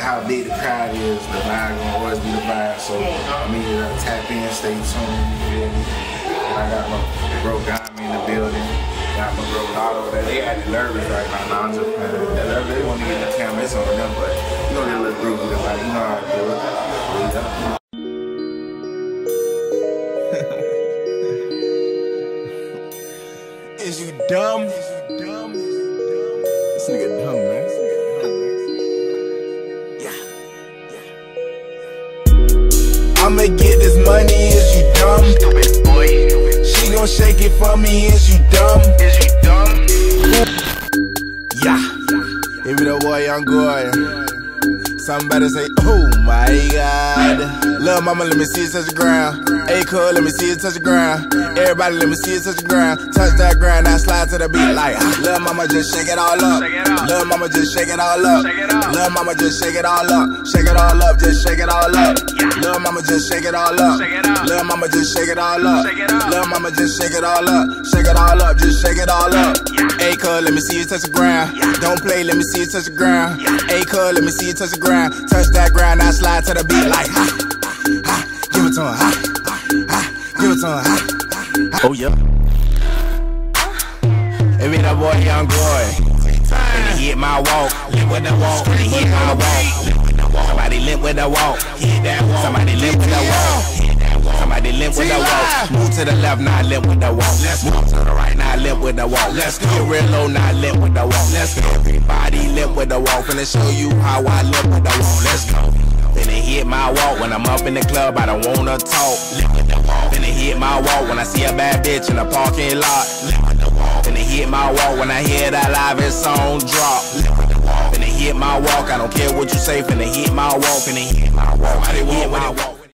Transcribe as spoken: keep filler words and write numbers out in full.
how big the crowd is, the vibe gonna always be the vibe. So I mean, uh, tap in, stay tuned. You feel me? I got my bro Gami in the building. Got my bro Lotto there. They acting nervous right now. Nah, I'm just playing. They want to get in the camera. It's on them, but you know that little group. Like, you know how I do it. Yeah. Is you dumb? Is you dumb? This nigga dumb, man. This nigga dumb, man. Yeah. Yeah. I'ma get this money, is you dumb? Stupid boy. She gon' shake it for me, is you dumb? Is you dumb? Yeah. Here we the boy, young boy. Somebody say, oh my God. Lil' mama, let me see it touch the ground. Hey, cool, let me see it touch the ground. Everybody, let me see it touch the ground. Touch that ground, now slide to the beat like ah. Lil' mama, just shake it all up. Lil' mama, just shake it all up. Lil' mama, just shake it all up. Shake it all up, just shake it all up. Lil' mama, just shake it all up. Lil' mama, just shake it all up. Lil' mama, just shake it all up. Shake it all up, just shake it all up. Hey, cool, let me see it touch the ground. Don't play, let me see it touch the ground. Hey, cool, let me see it touch the ground. Touch that ground, now slide to the beat like ha, ha, give it to him, ha, ha, give it to him, ha, ha. Oh yeah. It be that boy, young boy. When he hit my walk, limp with the walk. When he hit my walk, somebody limp with the walk. Somebody limp with the walk. Somebody limp with the walk. Move to the left, now limp with the walk. Let's move to the right, now limp with the walk. Let's go. Get real low, now limp with the walk. Let's go. Everybody limp with the walk. Finna show you how I limp with the walk. Let's go. Finna hit my walk when I'm up in the club. I don't wanna talk. Limp with the walk. Finna hit my walk when I see a bad bitch in the parking lot. Limp with the walk. Finna hit my walk when I hear that live and song drop. Limp with the walk. Finna hit my walk. I don't care what you say. Finna hit my walk. Finna hit my walk. Finna hit my walk.